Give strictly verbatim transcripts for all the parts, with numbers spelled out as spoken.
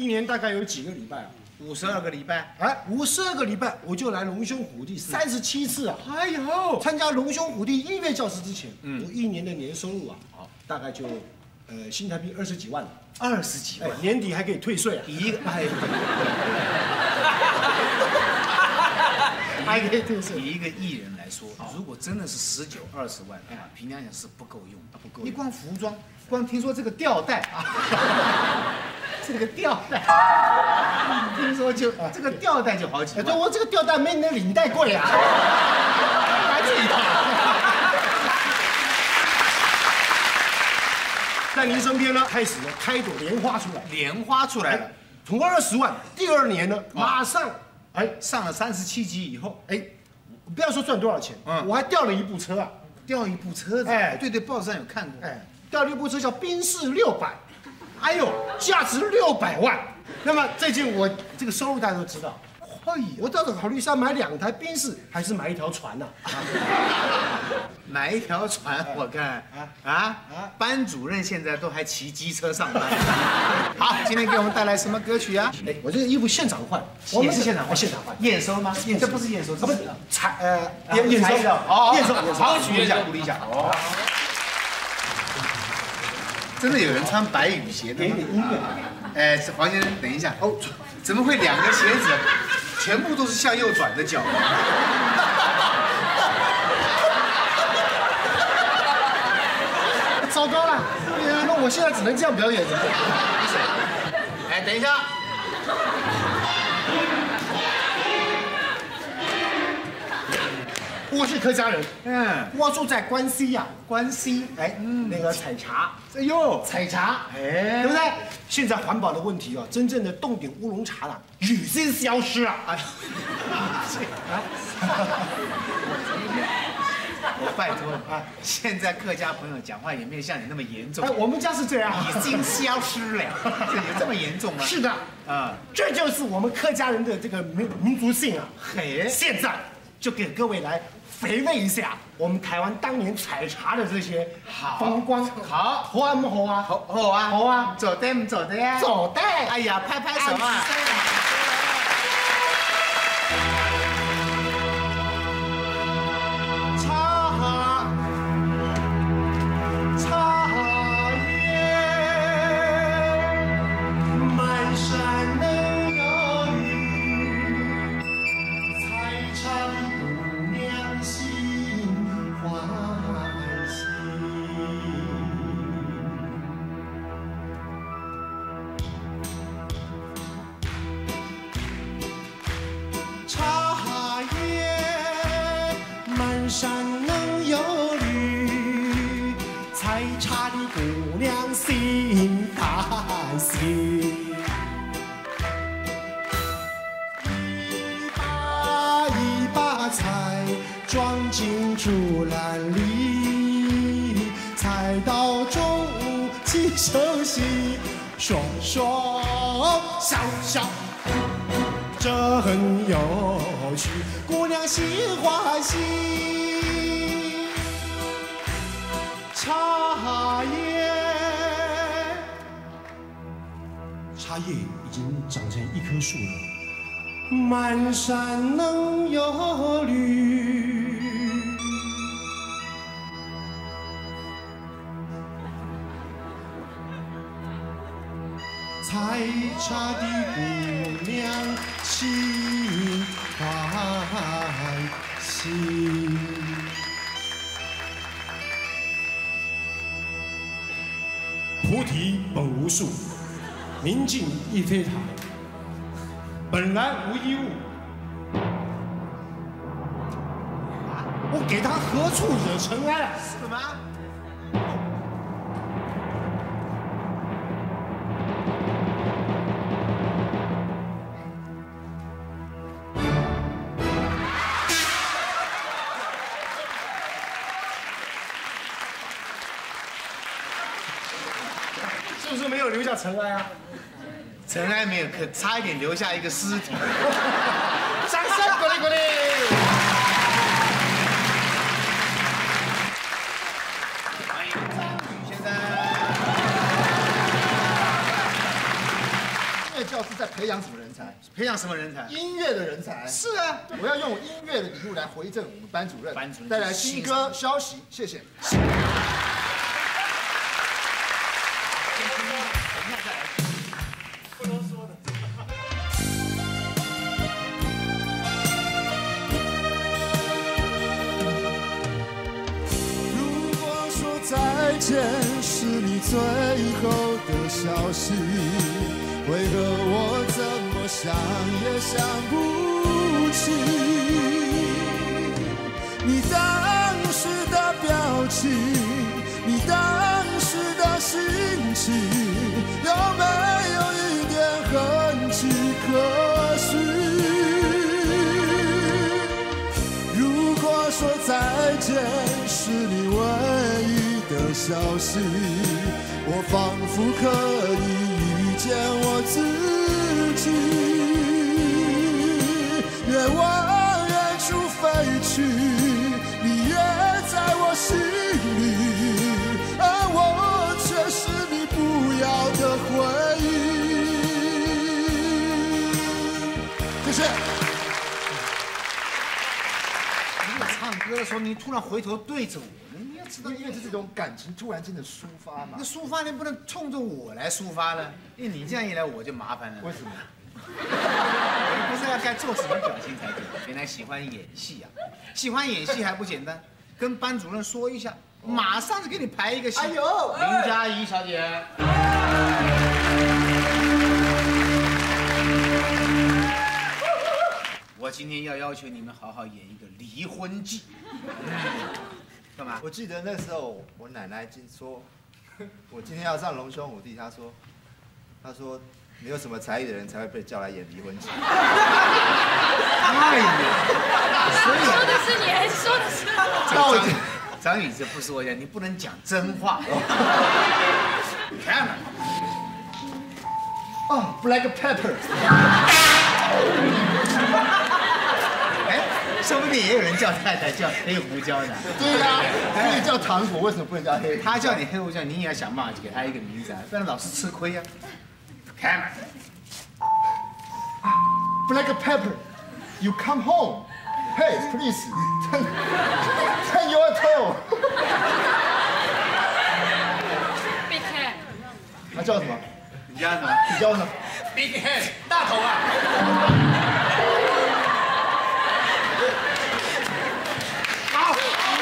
年大概有几个礼拜啊？ 五十二个礼拜。 哎，五十二个礼拜，我就来龙兄虎弟三十七次啊！ 哎呦， 参加龙兄虎弟音乐教师之前，嗯，我一年的年收入啊，啊，大概就，呃，新台币二十几万。 二十几万， 年底还可以退税啊！ 一个，哎， 还可以退税。 以一个艺人来说，如果真的是十九二十万的话，平常讲是不够用，不够。你光服装，光听说这个吊带啊，这个吊带，听说就这个吊带就好几万。 对，我这个吊带没你的领带贵啊！拿这一套。在您身边呢，开始呢开朵莲花出来， 莲花出来了。 从二十万，第二年呢，马上哎上了三十七集以后， 哎，不要说赚多少钱，嗯，我还调了一部车啊， 调一部车子，哎，对对，报纸上有看过，哎， 调了一部车叫宾士六百，哎呦，价值六百万。那么最近我这个收入大家都知道，哎，我到底考虑是要买两台宾士，还是买一条船呢？ 买一条船，我看啊啊啊！班主任现在都还骑机车上班。好，今天给我们带来什么歌曲啊？ 哎，我这个衣服现场换， 我们是现场换， 现场换， 验收吗？这不是验收， 这不是采呃验验收哦， 验收， 好，鼓励一下，鼓励一下。哦，真的有人穿白雨鞋的？ 给点音乐。 哎，黄先生，等一下哦，怎么会两个鞋子全部都是向右转的脚？ 糟糕了，那我现在只能这样表演，怎么办？ 哎，等一下， 我是客家人， 嗯， 我住在关西呀， 关西， 哎，那个采茶， 哎呦， 采茶，哎，对不对？现在环保的问题啊，真正的冻顶乌龙茶了，已经消失了。哎， 啊，我拜托你啊！现在客家朋友讲话也没有像你那么严重。 哎，我们家是这样， 已经消失了，这有这么严重吗？ 是的，啊，这就是我们客家人的这个民民族性啊。嘿，现在就给各位来回味一下我们台湾当年采茶的这些风光。 好， 好啊，不好啊？ 好，好啊， 好啊， 走的不走的呀？ 走的。 哎呀，拍拍手啊！ 山能有绿，采茶的姑娘心甘心。一把一把菜装进竹篮里，采到中午去休息，说说笑笑。真有趣，姑娘喜欢喜。茶叶，茶叶已经长成一棵树了。满山能有绿，采茶的姑娘心欢喜。菩提本无树，明镜亦非台，本来无一物。我给他何处惹尘埃啊？ 什么？ 是不是没有留下尘埃啊？ 尘埃没有，可差一点留下一个尸体。 掌声鼓励鼓励！ 欢迎张宇先生。 音乐教校是在培养什么人才？ 培养什么人才？ 音乐的人才。 是啊， 我要用音乐的礼物来回赠我们班主任。 班主任带来新歌消息，谢谢。 不啰嗦的。 如果说再见是你最后的消息，为何我怎么想也想不起你当时的表情，你当时的心情，有没有一点痕迹可寻？如果说再见是你唯一的消息，我仿佛可以遇见我自己，越往远处飞去，你越在我心里，而我却是你不要的回忆。谢谢。 你唱歌的时候，你突然回头对着我，你要知道， 因为是这种感情突然间的抒发嘛。 那抒发你不能冲着我来抒发了，因为你这样一来我就麻烦了。 为什么？ 我不知道该做什么表情才对。原来喜欢演戏啊，喜欢演戏还不简单，跟班主任说一下，马上就给你排一个戏。 哎呦， 林佳怡小姐。我今天要要求你们好好演一个离婚记。干嘛？ 我记得那时候我奶奶今说，我今天要上龙兄虎弟，她说，她说没有什么才艺的人才会被叫来演离婚记。 哎呀，所以说的是你还是说的是张宇，张宇这不是我讲，你不能讲真话。看嘛。 哦 ，Black Pepper。 哎，说不定也有人叫太太叫黑胡椒的。 对呀，可以叫糖果，为什么不能叫黑？ 他叫你黑胡椒，你也要想办法给他一个名字啊，不然老是吃亏呀。看嘛。 Black Pepper, you come home. Hey, please, turn, turn your toe. Big head， 他叫什么？ 你叫什么？ 你叫什么 ？Big head， 大头啊！好。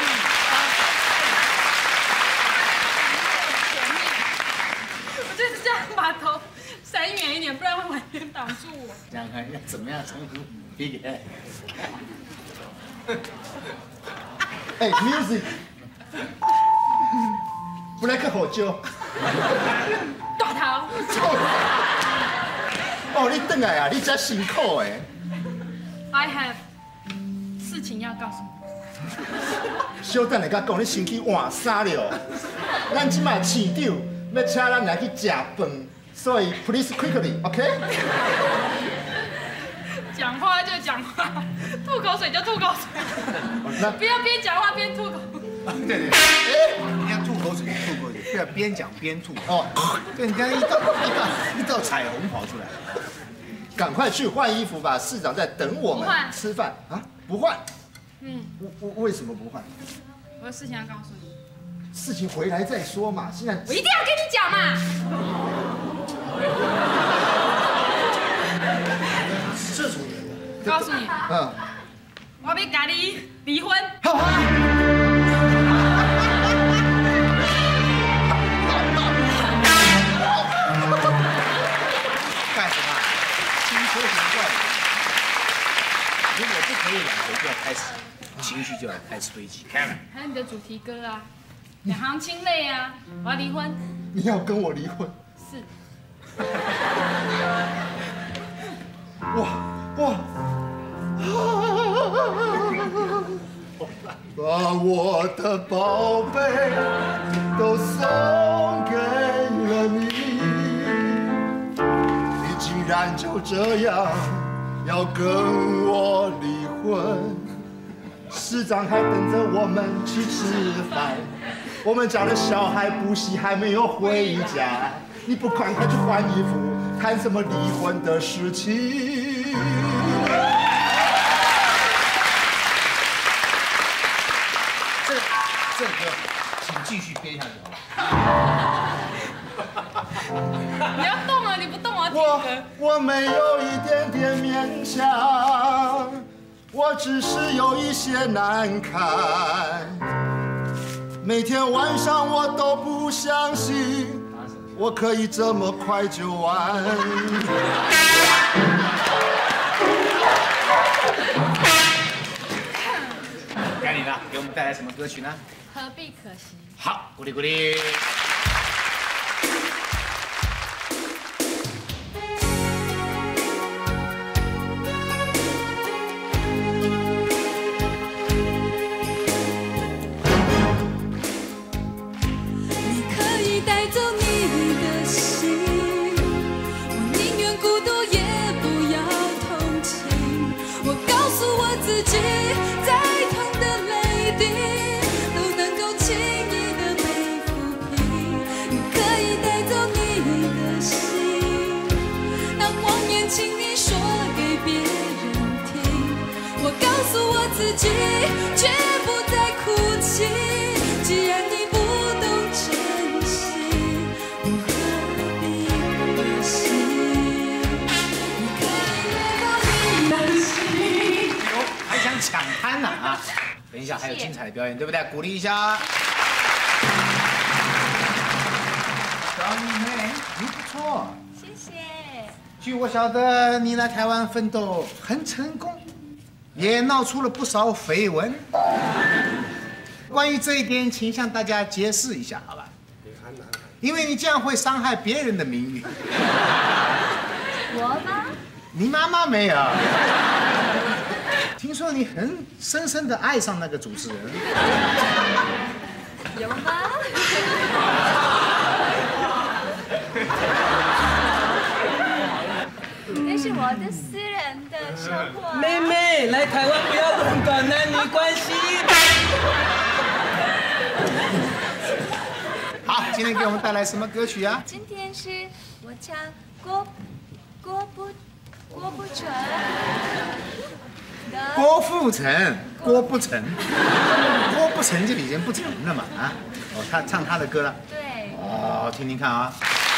我就是这样把头闪远一点，不然会完全挡住我。 想想看要怎么样称呼 Big head？ 哎 ，music. Black 火椒。 大头。 哦，你回来啊！你真辛苦哎。 I have 事情要告诉你。 小等下甲讲，你先去换衫了。咱即马市长要请咱来去食饭，所以 please quickly, OK？ 讲话就讲话，吐口水就吐口水，不要边讲话边吐口。 对对，哎，你要吐口水就吐口水，不要边讲边吐。哦，对，你看一道一道一道彩虹跑出来了。 赶快去换衣服吧，市长在等我们吃饭啊！不换？嗯，为为什么不换？ 我有事情要告诉你。 事情回来再说嘛，现在我一定要跟你讲嘛。 这种人， 告诉你， 嗯， 我要跟你离婚。 好啊。 干什么？情绪很怪。如果不可以，两回就要开始，情绪就要开始堆积。看了。 还有你的主题歌啊，两行清泪啊，我要离婚。 你要跟我离婚？ 是。 哇哇！把我的宝贝都送给了你，你竟然就这样要跟我离婚。市长还等着我们去吃饭，我们家的小孩补习还没有回家，你不赶快去换衣服， 谈什么离婚的事情。 这这歌，请继续编下去，好吧？ 你要动啊！你不动啊！ 我我没有一点点勉强，我只是有一些难堪。每天晚上我都不相信，我可以这么快就完。 该你了，给我们带来什么歌曲呢？ 何必可惜？ 好，鼓励鼓励。 自己绝不再哭泣。既然你不懂珍惜，我何必可惜？你可以得到你的心。 哦，还想抢滩呢啊！等一下还有精彩的表演，对不对？鼓励一下。小女妹，你不错。 谢谢。 据我晓得，你来台湾奋斗很成功。也闹出了不少绯闻。关于这一点，请向大家解释一下，好吧？因为你这样会伤害别人的名誉。 我吗？ 你妈妈没有。听说你很深深的爱上那个主持人。 有吗？那是我的私人的生活。 妹妹，来台湾不要乱搞男女关系。 好，今天给我们带来什么歌曲啊？ 今天是我唱郭郭不郭不成的郭富城，郭不成，郭不成就已经不成了嘛啊！哦，他唱他的歌了。 对。 哦，听听看啊。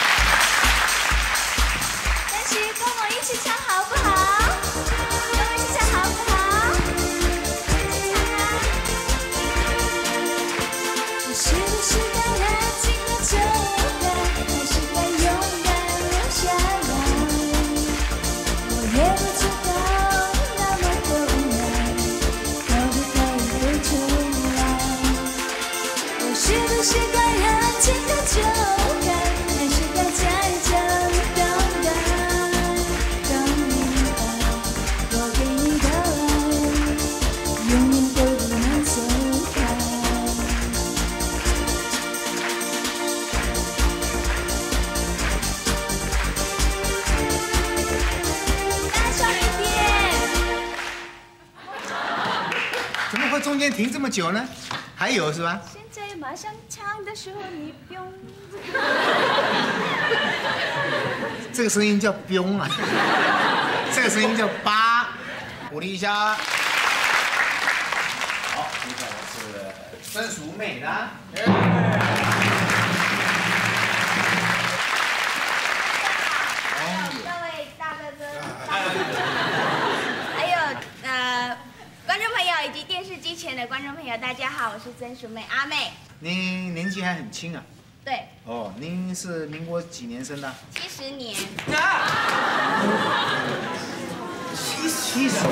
但是跟我一起唱好不好？跟我一起唱好不好？一起唱啊！我是不是该安静的走开，还是该勇敢留下来？我也不知道那么的无奈，可不可以飞出来？我是不是该安静的走开，还是该在这里等待？等明白，我给你的爱，永远都不能走开。大声一点！ 怎么会中间停这么久呢？还有是吧？ 现在马上唱的时候，你不用。 这个声音叫彪啊，这个声音叫八，鼓励一下。好，接下来是专属美的。 各位大哥哥，还有呃观众朋友以及电视机前的观众朋友，大家好，我是曾淑妹阿妹。 您年纪还很轻啊。 对， 哦，您是民国几年生的？ 七十年。 七七十。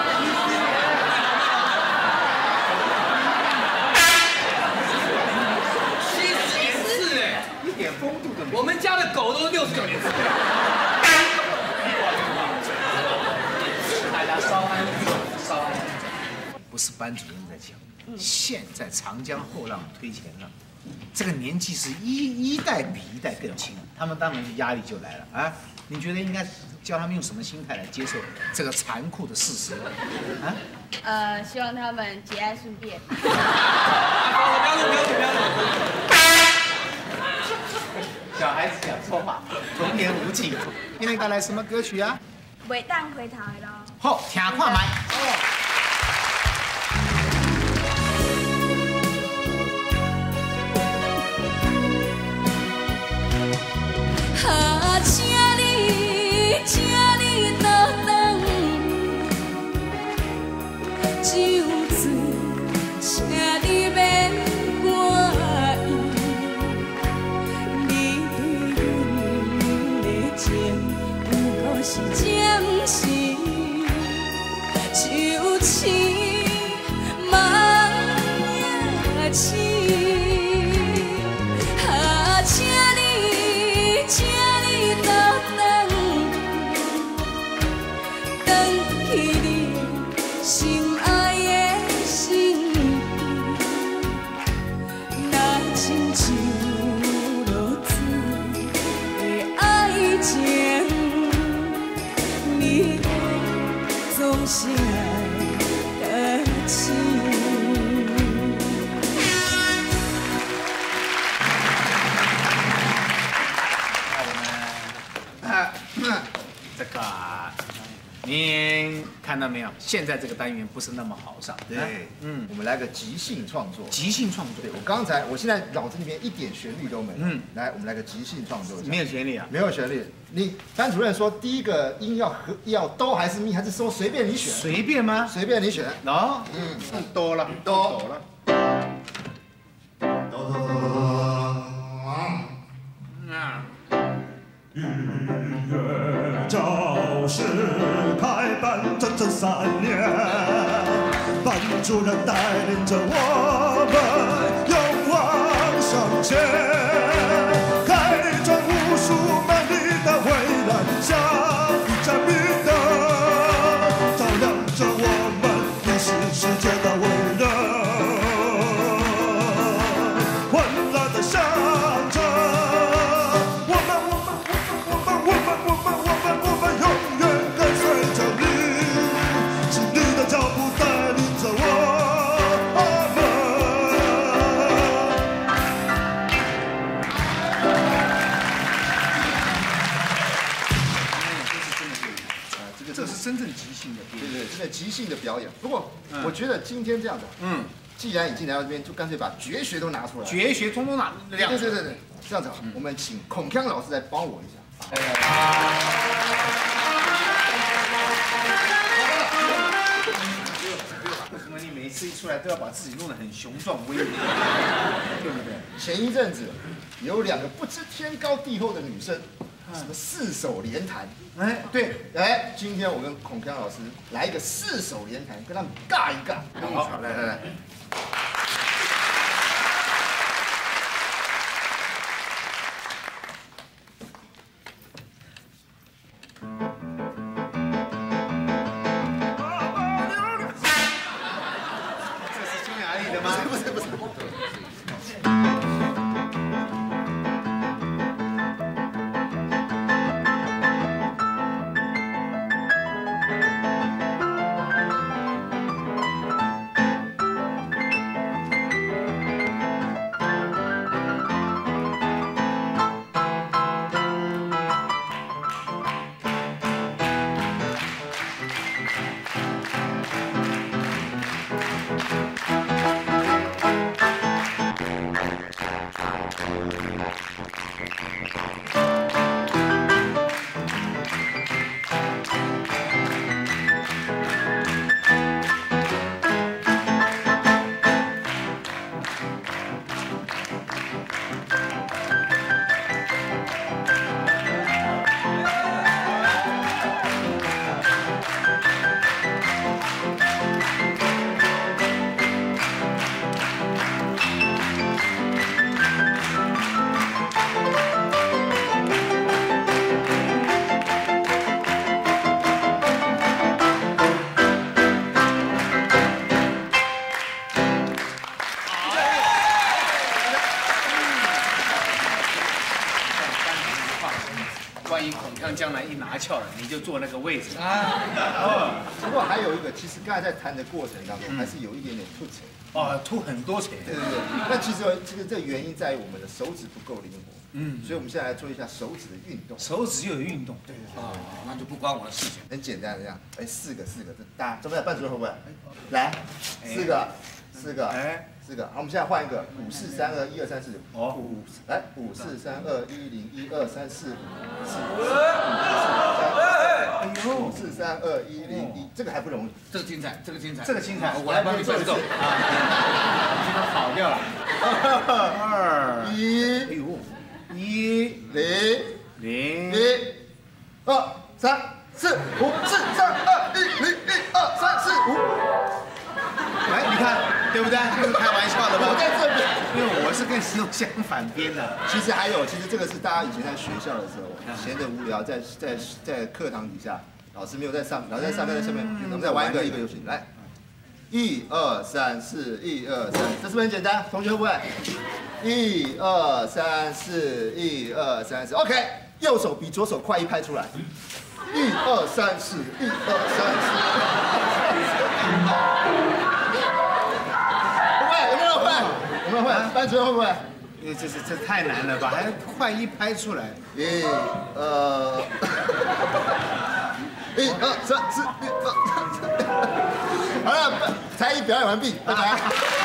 七十年次哎， 一点风度都没有。 我们家的狗都是六十九年次。 大家稍安勿躁，稍安勿躁。不是班主任在讲，现在长江后浪推前浪。这个年纪是一一代比一代更轻，他们当然压力就来了啊！你觉得应该教他们用什么心态来接受这个残酷的事实啊？ 呃，希望他们节哀顺变。 不要录，不要录，不要录。 小孩子讲错话，童言言无忌。今天带来什么歌曲啊？ 袂当回头的咯。 好，听看麦。 啊，请你，请你落冬，酒醉，请你免怪意。你对阮的情，不过是暂时，就似梦也醒。啊，请你，请你落冬，返去你心爱的身边，若亲像落水的爱情，你总是爱得起。 这个，您看到没有？现在这个单元不是那么好上。 对，嗯，我们来个即兴创作。 即兴创作。 对，我刚才，我现在脑子里面一点旋律都没有。嗯，来，我们来个即兴创作。 没有旋律啊？ 没有旋律。你班主任说第一个音要和要哆还是咪，还是说随便你选？ 随便吗？ 随便你选。 哦， 嗯， 哆了， 哆了。 哆哆哆。 啊。 预约教室开班整整三年，班主任带领着我们勇往向前，开创无数美丽的蔚蓝，像一盏明灯，照亮着我们迷失世界的伟人。欢乐的象征，我们我们。我们我们我们我们永远跟随着你，是你的脚步带领着我们。 这个这是真正即兴的， 对对，真的即兴的表演。不过我觉得今天这样子，嗯，既然已经来到这边，就干脆把绝学都拿出来， 绝学通通拿。 对对对对对，这样子，我们请孔锵老师来帮我一下。哎呀！ 为什么你每一次一出来都要把自己弄得很雄壮威武，对不对？ 前一阵子有两个不知天高地厚的女生，什么四手联弹， 哎，对， 哎，今天我跟孔锵老师来一个四手联弹，跟他们尬一尬。好，来来来。不是不是。 万一孔锵将来一拿翘了，你就坐那个位置啊。 哦，不过还有一个，其实刚才在谈的过程当中，还是有一点点吐槽。 哦，吐很多钱。 对对对。那其实这个这个原因在于我们的手指不够灵活。嗯。所以我们现在来做一下手指的运动。 手指又有运动。 对对对。 哦，那就不关我的事情。 很简单的这样，哎，四个四个，这大家怎么样？班主任会不会？来，四个，四个，哎。四个，好，我们现在换一个，五四三二一二三四五，哦，五，来，五四三二一零一二三四五，四五四五四三二一零一，这个还不容易， 这个精彩，这个精彩， 这个精彩， 我来帮你伴奏啊，这个跑掉了，二一，哎呦，一零零一二三四五四三二一零一二三四五。 哎，你看，对不对？这是开玩笑的吧？ 我在这边， 因为我是跟西东相反边的。 其实还有，其实这个是大家以前在学校的时候，闲得无聊，在在在课堂底下，老师没有在上，老师在上课在下面，我们再玩一个一个游戏，来，一二三四，一二三，这是不是很简单？同学会不会？一二三四，一二三四 ，OK， 右手比左手快一拍出来，一二三四，一二三四。有没有会？班主任会不会？ 因为这是这太难了吧，还快一拍出来。 一、二，一、二、三、四、一、二。好了，才艺表演完毕，拜拜。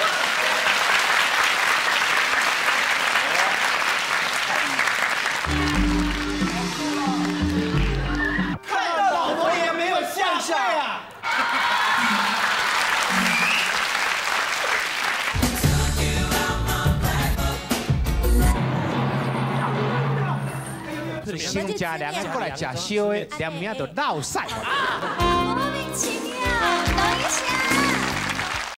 看到老婆也没有下下呀。 新家两个过来吃烧的，连名都闹晒。 莫名其妙，等一下。